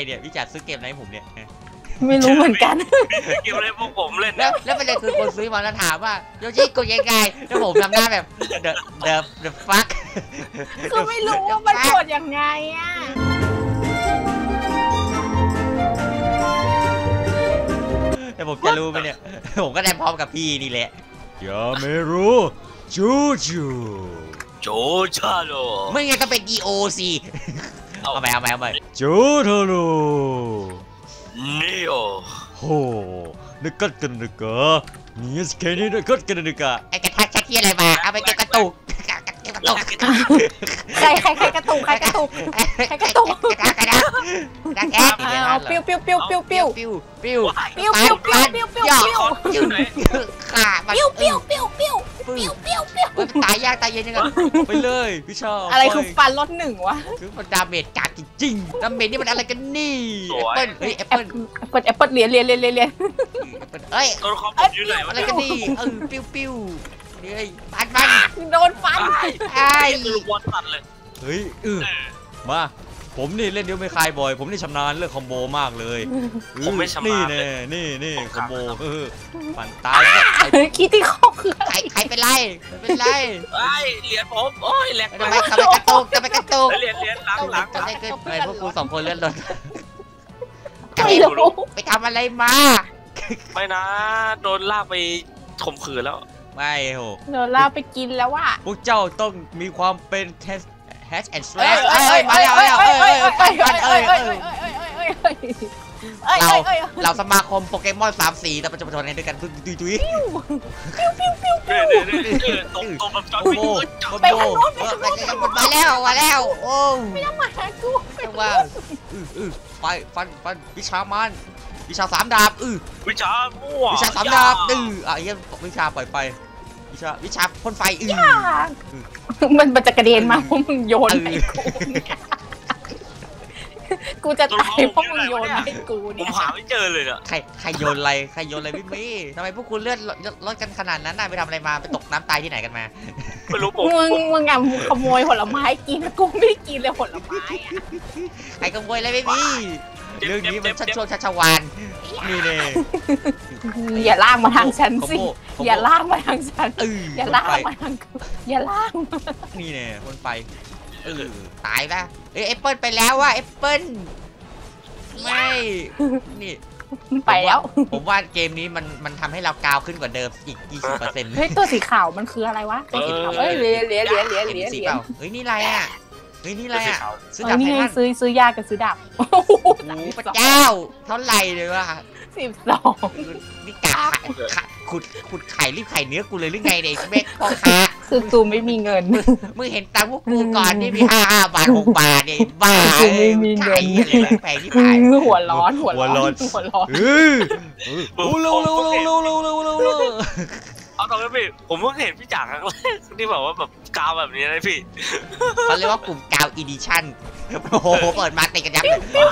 เนี่ยพี่จัดซื้อเกมอะไรให้ผมเนี่ยไม่รู้เหมือนกันเกมอะไรพวกผมเล่นแล้วประเด็นคือคนซื้อมาแล้วถามว่าโยชิกดยังไงแล้วผมทำหน้าแบบ the fuck คือไม่รู้ว่ามันกดยังไงอ่ะแต่ผมจะรู้ไหมเนี่ยผมก็ได้พร้อมกับพี่นี่แหละยาเมรุจูจูโจชาโลไม่งั้นก็เป็น EO สิเอาไปจูโทโรนิโอโหนึกกันนึกนี่สแกนี่นึกกันนึกไอ้กระทะชักที่อะไรมาเอาไปเก็บกระตุกใครกระตุกกระทะปิ้วขามันตายยากตายเย็นยังไงไปเลยพี่ชอบอะไรคือฟันรถหนึ่งวะคือมันดาเมจกากจริงดาเมจนี่มันอะไรกันนี่แอปเปิ้ลเฮ้ยแอปเปิ้ลเรียนเอ้ยต้นคอมอยู่ไหนวะอะไรกันนี่ปิ้วนี่ปันโดนฟันไอ้ลูกบอลตัดเลยเฮ้ยมาผมนี่เล่นเดียวไม่คลายบ่อยผมนี่ชำนาญเรื่องคอมโบมากเลยผมไม่ชำนาญนี่คอมโบปั่นตายคิดที่ข้อคือใครเป็นไรไอ้เหรียญผมโอ้ยแหลกทำไมกระตุกเหรียญหลังจะได้ขึ้นไปพวกกู2คนเลื่อนรถไปทำอะไรมาไม่นะโดนลากไปข่มขืนแล้วไม่โหโดนลากไปกินแล้วว่ะพวกเจ้าต้องมีความเป็นHatch and Slash มาแล้วเราสมาคมโปเกมอน3 สีแต่ปัจจุบันนี้ด้วยกันตุ้ยตรงแบบจอดวิ่งไปมาแล้วโอ้ไม่ต้องมาหากูว่าฟันวิชามันวิชา3 ดาบวิชามั่ววิชา3 ดาบไอ้วิชาปล่อยไปวิชาพ่นไฟมันจะกระเด็นมาเพราะมึงโยนให้กูจะตายเพราะมึงโยนให้กูเนี่ยผมหาไม่เจอเลยอะใครโยนอะไรพี่มีทำไมพวกคุณเลื่อนรถกันขนาดนั้นน่ะไปทำอะไรมาไปตกน้ำตายที่ไหนกันมาไม่รู้มึงขโมยผลไม้กินกูไม่ได้กินเลยผลไม้อะใครขโมยอะไรไม่มีเรื่องนี้มันชัชวานนี่เน่อย่าลากมาทางฉันสิอย่าลากมาทางฉันอย่าลากมาทางอย่าลากนี่เน่คนไปตายป่ะแอปเปิ้ลไปแล้วว่ะแอปเปิ้ลไม่นี่ไปแล้วผมว่าเกมนี้มันทำให้เรากาวขึ้นกว่าเดิมอีก 20% เฮ้ยตัวสีขาวมันคืออะไรวะตัวสีขาวเฮ้ยเหรียญเฮ้ยนี่อะไรอ่ะซื้อดาบให้ซื้อยากับซื้อดาบพระเจ้าเท่าไหร่เลยวะ 12 นี่กะขุดไข่รีบไข่เนื้อกูเลยหรือไงเด็กแม่พ่อค้าคือกูไม่มีเงินมึงเห็นตังค์พวกกูก่อนนี่มี5 บาท6 บาทเนี่ยบ้าไม่มีเงินแพงที่ผ่านหัวร้อนเอาตรงนี้พี่ผมเพิ่งเห็นพี่จ่าครั้งแรกที่บอกว่าแบบกาวแบบนี้นะพี่เขาเรียกว่ากลุ่มกาวอีดิชั่นโอ้โหเปิดมาติดกันยับ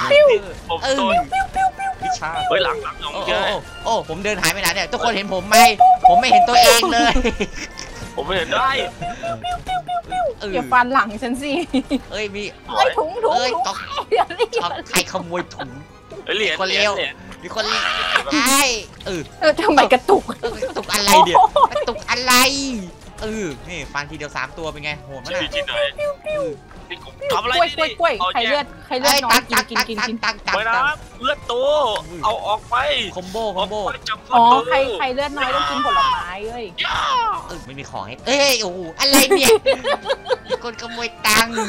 วิชาเฮ้ยหลังโอ้ผมเดินหายไปไหนเนี่ยทุกคนเห็นผมไหมผมไม่เห็นตัวเองเลยผมไม่เห็นได้อย่าฟันหลังฉันสิมีถุงใครขโมยถุงเหรียญคนเลี้ยวมีคนทำไมกระตุกอะไรเดี๋ยวกระตุกอะไรนี่ฟันทีเดียว3 ตัวเป็นไงโหดมากทำอะไรกล้วยใครเลือดน้อยกินไปนะเลือดตัวเอาออกไปคอมโบอ๋อใครเลือดน้อยต้องกินผลไม้เอ้ยไม่มีของให้โอ้โหอะไรเนี่ยคนขโมยตังค์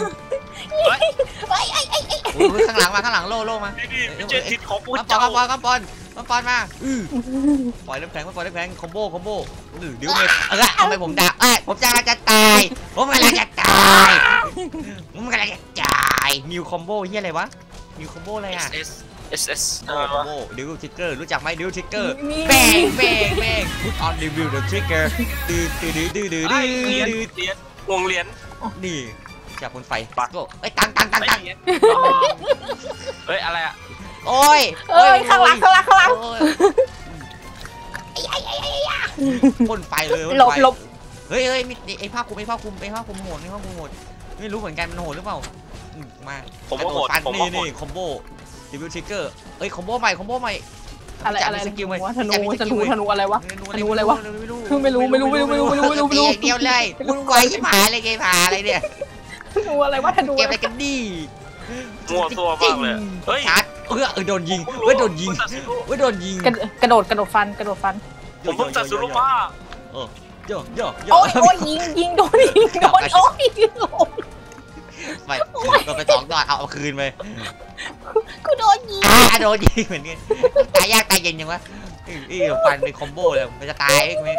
ข้างหลังโล่มาเจอทิศของกูกำปอนมาปล่อยน้ำแข็งคอมโบเดี๋ยวทำไมผมด่าผมจะตายนิวคอมโบเฮียอะไรวะนิวคอมโบอะไรอ่ะ SS คอมโบดิวทริกเกอร์รู้จักไหมดิวทริกเกอร์แบงพุทออนดิวเดอะทริกเกอร์ดื้อวงเหรียญนี่จากคนไฟปักโก้ตังเฮ้ยอะไรอ่ะโอ้ยข้างหลังพ่นไฟเลยหลบเฮ้ยมีไอ้ผ้าคลุมโหดไม่รู้เหมือนกันมันโหดหรือเปล่ามาผมว่าโหดนี่คอมโบดิวิลทริกเกอร์เอ้ยคอมโบใหม่คอมโบใหม่อะไรสกิลไหมธนูอะไรวะธนูอะไรวะ ไม่รู้เดียวเลยวุ่นวายที่ผาอะไรไงผาอะไรเนี่ยธนูอะไรวะธนูเก็บอะไรกันดีมัวตัวมากเลยเฮ้ยชาร์จโดนยิงโดนยิงโดนยิงกระโดดฟันผมเพิ่งตัดสุรุมาโยโอ้ยยิงโดนโอ้ยไปโดนไป2 ดอกเอาคืนไปกูโดนยิงโดนยิงเหมือนกันตายยากตายเย็นยังวะฟันเป็นคอมโบเลยมันจะตายไหม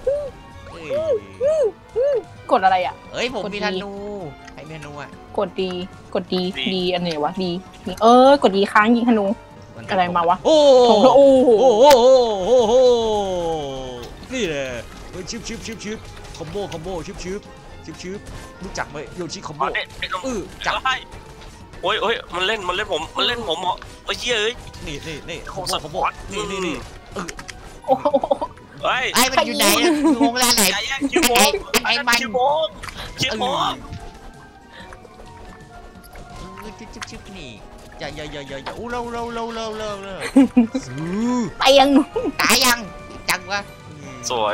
กดอะไรอ่ะเฮ้ยผมมีธนูใครมีธนูอ่ะกดดีอันไหนวะดีกดดีค้างยิงธนูอะไรมาวะโอ้โอ้โหนี่แหละชิบคอมโบชิบรู้จักไหมโยชิคอมโบจับโอ้ยมันเล่นผมเหรอไอ้เหี้ยเอ้ยนี่คอมโบนี่โอ้โหเฮ้ยไอ้มันอยู่ไหนวงแล้วไหนอย่าแย่งคิวโมงคิวโมงชิบนี่อย่าอู้เร็วไปยังตายยังจังวะสวย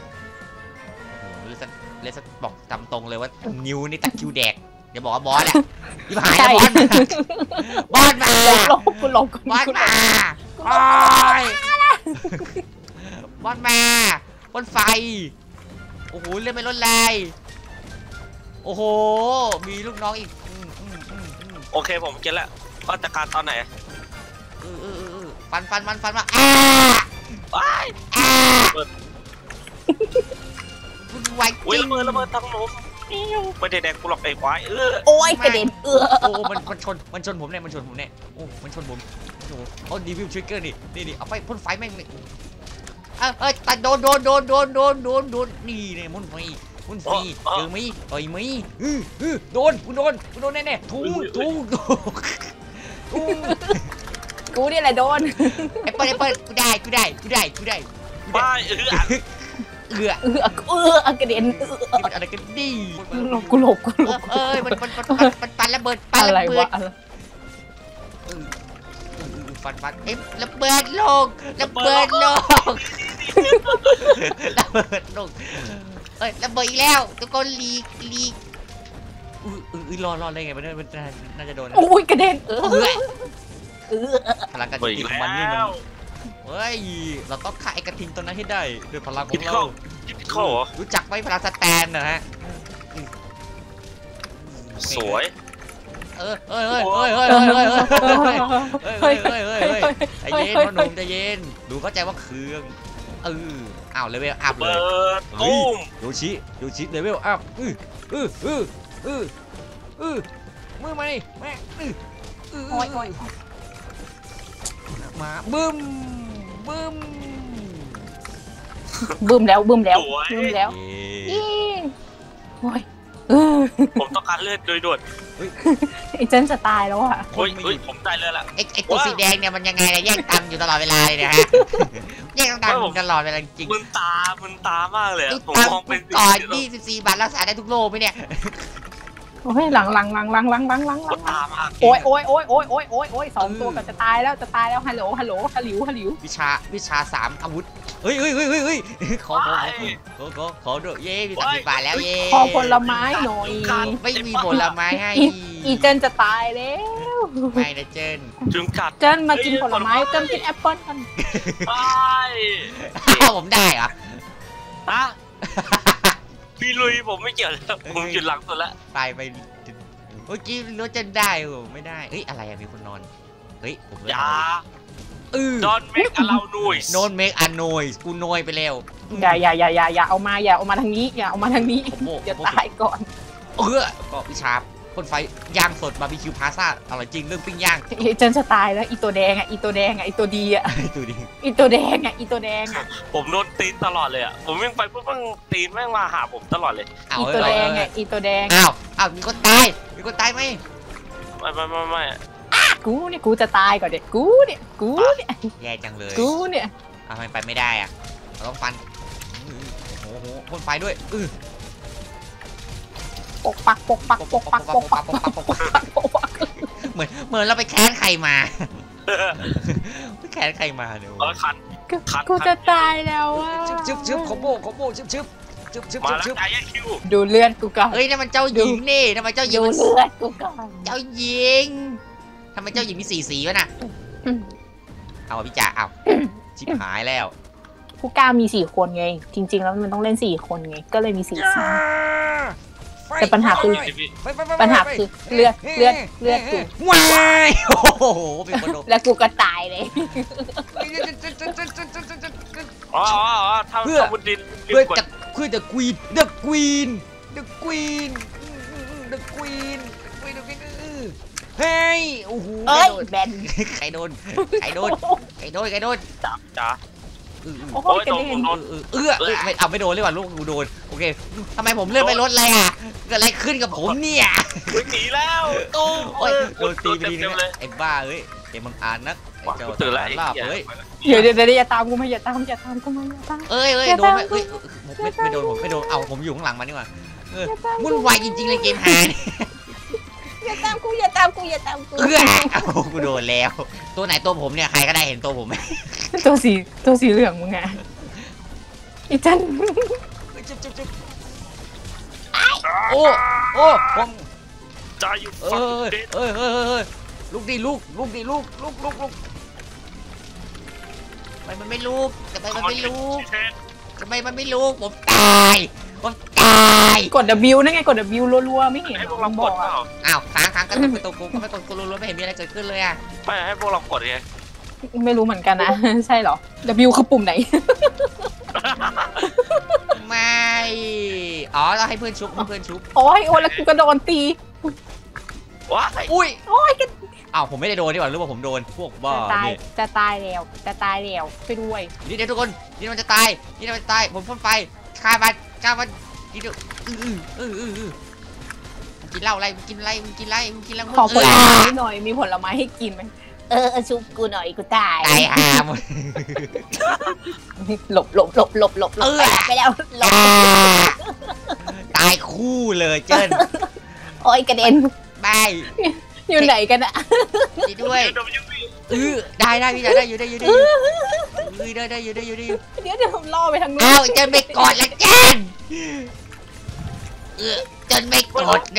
เลสบอกตามตรงเลยว่านิวนี่ตัดคิวแดกเดี๋ยวบอกว่าบอสแหละยิ่งหายบอสมาหลบบอสมาบนไฟโอ้โหเล่นไม่ลดแรงโอ้โหมีลูกน้องอีกโอเคผมเก็ตแล้วว่าจัดการตอนไหนฟันมาวุ่นวายจริงระเบิดทั้งล้มไม่ได้แดกกูหรอกไอ้ควายโอ้ยกระเด็นโอ้มันชนผมเนี่ยโอ้มันชนผมโอ้ดีวิวทริกเกอร์นี่เอาไปพ่นไฟแม่งเลยแต่โดนนี่เนี่ยมุ่นไฟเจอมั้ยต่อยมั้ยโดนแน่ทูกูนี่แหละโดนไอ้เปิดกูได้ไม่กระเด็นมันอะไรกันดีกูหลบมันปันระเบิดอะไรวะฟันระเบิดโลกระเบิดระเบิดอีกแล้วตะโกนลีกรออะไรไงมันน่าจะโดนโอ้ยกระเด็นพลังกระทิงของมันนี่มันเฮ้ยเราต้องฆ่าไอ้กระทิงตัวนั้นให้ได้ด้วยพลังของเรารู้จักไหมพลังสแตนนะฮะสวยใจเย็นพ่อหนุ่มใจเย็นดูเข้าใจว่าเครื่องอ้าวเลเวลอัพเลยโยชิเลเวลอัพมือมาดิแม่มาบึ้มแล้วโอ้ยผมต้องการเลือดโดยด่วนไอ้เจนจะตายแล้วอ่ะเฮ้ยผมตายเลยล่ะไอ้ตัวสีแดงเนี่ยมันยังไงเนี่ยแย่งตังอยู่ตลอดเวลาเลยนะฮะแย่งตังอยู่ตลอดเวลาจริงมึนตามากเลยผมมองเป็นก่อน24 บาทรักษาได้ทุกโรคไหมเนี่ยโอ้ยหลังโอ้ย2 ตัวก็จะตายแล้วฮัลโหลวิชา3อาวุธเฮ้ยขอด้วยเย้มี30 บาทแล้วเย้ขอผลไม้หน่อยไม่มีผลไม้ให้อีเจนจะตายแล้วไม่นะเจนจุ่มกัดเจนมากินผลไม้เจนกินแอปเปิ้ลกันผมได้เหรอพี่ลุยผมไม่เกี่ยวแล้วผมหยุดหลังสุดแล้วไปเมื่อกี้รู้จะได้ไม่ได้เฮ้ยอะไรมีคนนอนเฮ้ยผมอย่าDon't make a loud noise Don't make a noise กูนอยไปแล้วอย่าเอามาทางนี้อย่าตายก่อนก็พิชาพ่นไฟย่างสดบาร์บีคิวพาซ่าอร่อยจริงเรื่องปิ้งย่างเจนจะตายแล้วอีตัวแดงอีตัวดีอีตัวแดงผมโดนตีตลอดเลยอ่ะผมวิ่งไปปุ๊บมันตีแม่งมาหาผมตลอดเลยอีตัวแดงอ้าวมีคนตายไหมไม่กูจะตายก่อนเด็กกูเนี่ยแย่จังเลยกูเนี่ยทำไมไปไม่ได้อ่ะเราต้องฟันโอ้โหพ่นไฟด้วยปกปักเหมือนเราไปแค้นใครมาไปแค้นใครมาเดี๋ยวคันกูจะตายแล้วอ่ะชึบคอมโบชึบมาแล้วใจคิวดูเลือดกูก่อนเฮ้ยนั่นมันเจ้าหญิงนี่ทำไมเจ้าหญิงดูมันเลือดกูก่อนเจ้าหญิงทำไมเจ้าหญิงมี4 สีวะน่ะเอาพี่จ๋าเอาชิบหายแล้วผู้กล้ามี4 คนไง จริง ๆ แล้วมันต้องเล่น4 คนไงก็เลยมี4 สีแต่ปัญหาคือเลือดกูว้ายโอ้โหเป็นคนโดนแล้วกูก็ตายเลยอ๋อทำบนดินเพื่อจะคือเดอะควีนเฮ้ยโอ้โหเอ้ยแบนใครโดนจ๋าโอ้โหกระเด็นไม่โดนเลยว่ะลูกกูโดนโอเคทำไมผมเลื่อนไปรถอะไรอ่ะเกิดอะไรขึ้นกับผมเนี่ยหนีแล้วตู้โอ้ยโดนตีไปทีนึงไอ้บ้าเอ้ยเอ็มบังอาจนักไอ้เจ้าตื่นแล้วลาบเฮ้ยเดี๋ยวอย่าตามกูมาอย่าตามกูมาอย่าตามเอ้ยโดนไหมเอ้ยไม่โดนผมไม่โดนเอาผมอยู่ข้างหลังมันดีกว่าวุ่นวายจริงๆเลยเกมหาเนี่ยอย่าตามกูเอากูโดนแล้วตัวไหนตัวผมเนี่ยใครก็ได้เห็นตัวผมไหมตัวสีเหลืองมึงไงอีจันโอ้ผมใจอยู่เอ้ยลูกดิลูกทำไมมันไม่ลูกทำไมมันไม่ลูกผมตายกด W นั่นไงกด W รัวๆไม่เห็นให้พวกเรากดเปล่าอ้าวค้างกันเป็นประตูกูก็ไม่กดกูรู้ไม่เห็นมีอะไรเกิดขึ้นเลยอ่ะไม่ให้พวกเรากดไงไม่รู้เหมือนกันนะ ใช่เหรอ W คือปุ่มไหนไม่อ๋อเราให้เพื่อนชุบโอ้ยแล้วกูกระโดนตีว้าอุ้ยโอ้ยอ้าวผมไม่ได้โดนดีกว่าหรือว่าผมโดนพวกบ้านี่จะตายแล้วไปด้วยนี่เดี๋ยวทุกคนนี่มันจะตายผมพ่นไฟฆ่ามันกินกินเหล้าอะไรกินอะไรขอผลไม้หน่อยมีผลไม้ให้กินไหมชุบกูหน่อยกูตายหาหมดหลบไปแล้วตายคู่เลยเจิ้นโอ้ยกระเด็นบายอยู่ไหนกันอะดีด้วยได้พี่จ๋าได้อยู่ได้เดี๋ยวผมล่อไปทางนู้นอ้าวเจิ้นไม่กดละเจิ้นเจิ้นไม่กด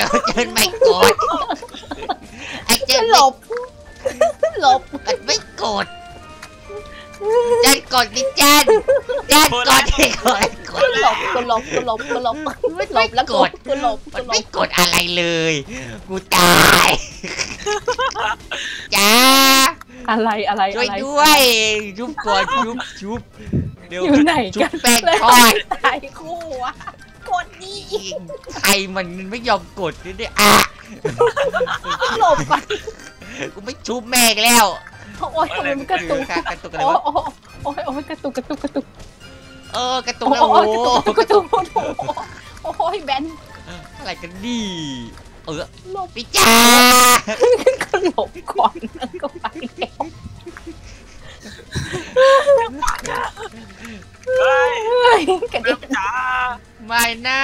ไอ้เจิ้นหลบมันไม่กดจันกดดิจันกดดิกดหลบแล้วกดมันไม่กดอะไรเลยกูตายจ้าอะไรช่วยด้วยชุบก่อนชุบเดี๋ยวอยู่ไหนชุกับ นแป้งทอดตายคู่วะกดดิใครมันไม่ยอมกดนี่อ่ะหลบไปกูไม่ชุบแม่แล้วโอ้ยทำไมมันกระตุกอะไรวะโอ้ยกระตุกกระตุกแล้วโอ้ยแบนอะไรกันดีหลบพี่จ๋าก็หลบก่อนก็ไปแล้วเฮ้ยกระเด็นจ๋าไม่นะ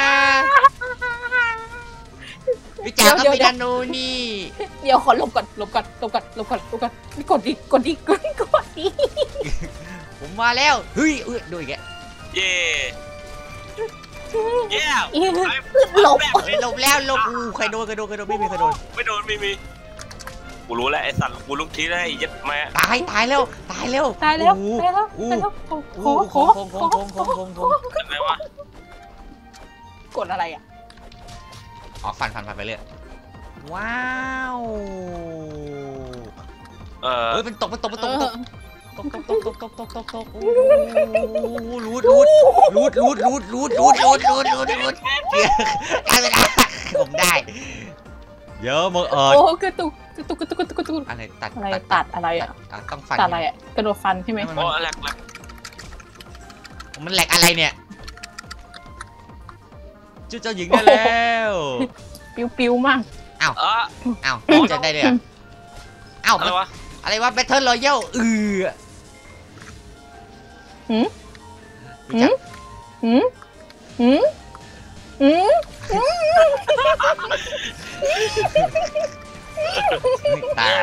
พี่จ๋าก็มีนาโนนี่เดี๋ยวขอหลบก่อนกดดิผมมาแล้วเฮ้ยดูอีกแกเย่หลบแล้วใครโดนไม่มีใครโดนไม่โดนมีกูรู้แล้วไอ้สัตว์กูลุกทีได้ยัดแม่ตายแล้วโอ้โหอะไรวะกดอะไรอ่ะอ๋อฟันไปเรื่อยว้าวเฮ้ยมันตกโอ้รูดผมได้เยอะมากโอ้กระตุกอะไรตัดอะไรอ่ะต้องฟันตัดอะไรอ่ะกระโดดฟันใช่ไหมโอ้แหลกมันแหลกอะไรเนี่ยเจ้าหญิงได้แล้วปิ้วมากอ้าวจะได้เลยอ้าวอะไรวะแบทเทิลรอยัลไม่ตาย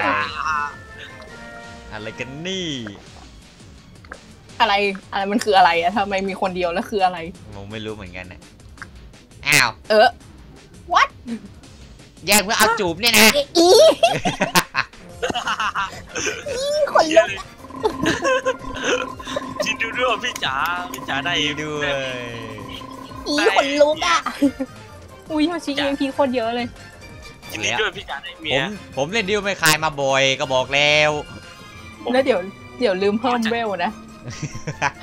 อะไรกันนี่อะไรมันคืออะไรอะทำไมมีคนเดียวแล้วคืออะไรผมไม่รู้เหมือนกันนะอ้าว what แย่งเพื่อเอาจูบเนี่ยนะอีคนลุกจริงด้วยพี่จ๋าได้ด้วยอีคนลุกอ่ะอุ้ยโยชิ EMP โคตรเยอะเลยจริงด้วยพี่จ๋าได้เมีผยมเล่นดิวไม่คลายมาบ่อยก็บอกแล้วแล้วเดี๋ยวลืมเพิ่มเวลนะ